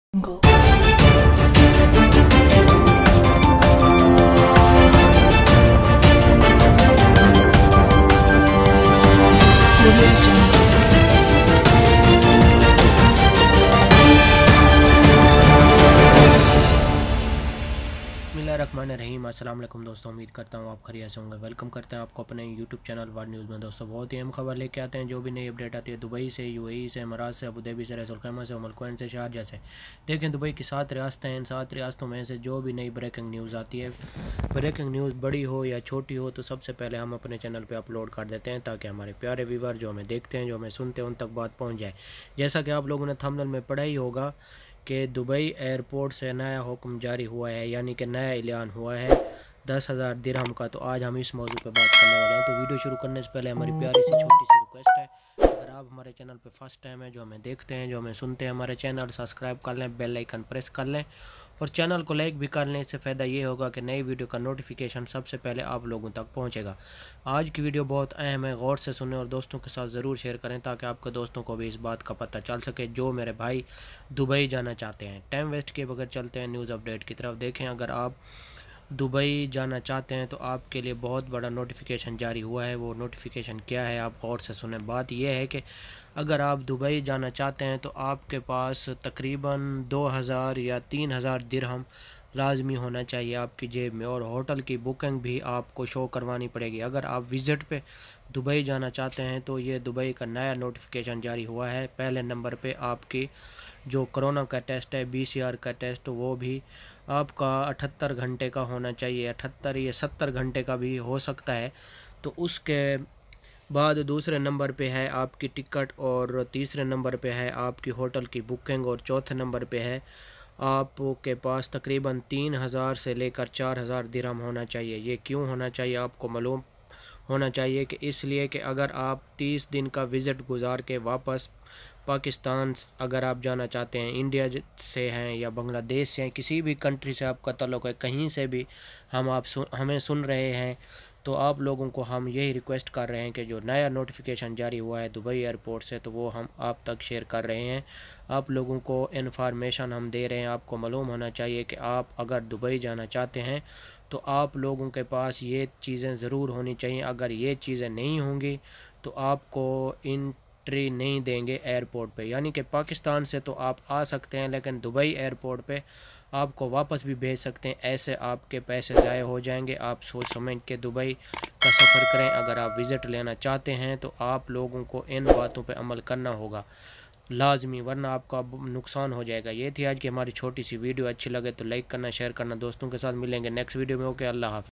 Jungle. Audio Jungle. बिस्मिल्लाहिर्रहमानिर्रहीम। अस्सलाम वालेकुम दोस्तों, उम्मीद करता हूँ आप खैरियत से होंगे। वेलकम करते हैं आपको अपने यूट्यूब चैनल वर्ल्ड न्यूज़ में। दोस्तों बहुत ही अहम खबर लेके आते हैं। जो भी नई अपडेट आती है दुबई से, यूएई से, इमारात से, अबू धाबी से, रैस अल खैमा से, उम अल कुवैन से, शारजा से। देखें दुबई की 7 रियासतें हैं। इन 7 रियासतों में से जो भी नई ब्रेकिंग न्यूज़ आती है, ब्रेकिंग न्यूज़ बड़ी हो या छोटी हो, तो सबसे पहले हम अपने चैनल पर अपलोड कर देते हैं ताकि हमारे प्यारे व्यूअर जो हमें देखते हैं, जो हमें सुनते हैं, उन तक बात पहुँच जाए। जैसा कि आप लोगों ने थंबनेल में पढ़ा ही होगा कि दुबई एयरपोर्ट से नया हुक्म जारी हुआ है, यानी कि नया ऐलान हुआ है 10,000 दिरहम का। तो आज हम इस मौजू पे बात करने वाले हैं। तो वीडियो शुरू करने से पहले हमारी प्यारी सी छोटी सी रिक्वेस्ट है, अगर आप हमारे चैनल पे फर्स्ट टाइम है, जो हमें देखते हैं, जो हमें सुनते हैं, हमारे चैनल सब्सक्राइब कर लें, बेल आइकन प्रेस कर लें और चैनल को लाइक भी कर लें। इससे फ़ायदा ये होगा कि नई वीडियो का नोटिफिकेशन सबसे पहले आप लोगों तक पहुंचेगा। आज की वीडियो बहुत अहम है, गौर से सुनें और दोस्तों के साथ ज़रूर शेयर करें ताकि आपके दोस्तों को भी इस बात का पता चल सके जो मेरे भाई दुबई जाना चाहते हैं। टाइम वेस्ट किए बगैर चलते हैं न्यूज़ अपडेट की तरफ। देखें, अगर आप दुबई जाना चाहते हैं तो आपके लिए बहुत बड़ा नोटिफिकेशन जारी हुआ है। वो नोटिफिकेशन क्या है, आप गौर से सुनें। बात यह है कि अगर आप दुबई जाना चाहते हैं तो आपके पास तकरीबन 2,000 या 3,000 दिरहम लाजमी होना चाहिए आपकी जेब में, और होटल की बुकिंग भी आपको शो करवानी पड़ेगी। अगर आप विज़िट पे दुबई जाना चाहते हैं तो ये दुबई का नया नोटिफिकेशन जारी हुआ है। पहले नंबर पे आपकी जो कोरोना का टेस्ट है, बीसीआर का टेस्ट, वो भी आपका 78 घंटे का होना चाहिए। 78 या 70 घंटे का भी हो सकता है। तो उसके बाद दूसरे नंबर पे है आपकी टिकट, और तीसरे नंबर पे है आपकी होटल की बुकिंग, और चौथे नंबर पे है आपके पास तकरीबन 3,000 से लेकर 4,000 दिरहम होना चाहिए। ये क्यों होना चाहिए, आपको मालूम होना चाहिए कि इसलिए कि अगर आप 30 दिन का विज़िट गुजार के वापस पाकिस्तान अगर आप जाना चाहते हैं, इंडिया से हैं या बांग्लादेश से हैं, किसी भी कंट्री से आपका ताल्लुक़ है, कहीं से भी हमें सुन रहे हैं, तो आप लोगों को हम यही रिक्वेस्ट कर रहे हैं कि जो नया नोटिफिकेशन जारी हुआ है दुबई एयरपोर्ट से, तो वो हम आप तक शेयर कर रहे हैं। आप लोगों को इन्फॉर्मेशन हम दे रहे हैं। आपको मालूम होना चाहिए कि आप अगर दुबई जाना चाहते हैं तो आप लोगों के पास ये चीज़ें ज़रूर होनी चाहिए। अगर ये चीज़ें नहीं होंगी तो आपको एंट्री नहीं देंगे एयरपोर्ट पे। यानी कि पाकिस्तान से तो आप आ सकते हैं, लेकिन दुबई एयरपोर्ट पे आपको वापस भी भेज सकते हैं। ऐसे आपके पैसे ज़ाय हो जाएंगे। आप सोच समझ के दुबई का सफ़र करें। अगर आप विज़िट लेना चाहते हैं तो आप लोगों को इन बातों पे अमल करना होगा लाजमी, वरना आपका नुकसान हो जाएगा। ये थी आज की हमारी छोटी सी वीडियो। अच्छी लगे तो लाइक करना, शेयर करना दोस्तों के साथ। मिलेंगे नेक्स्ट वीडियो में। ओके, अल्लाह हाफ़िज़।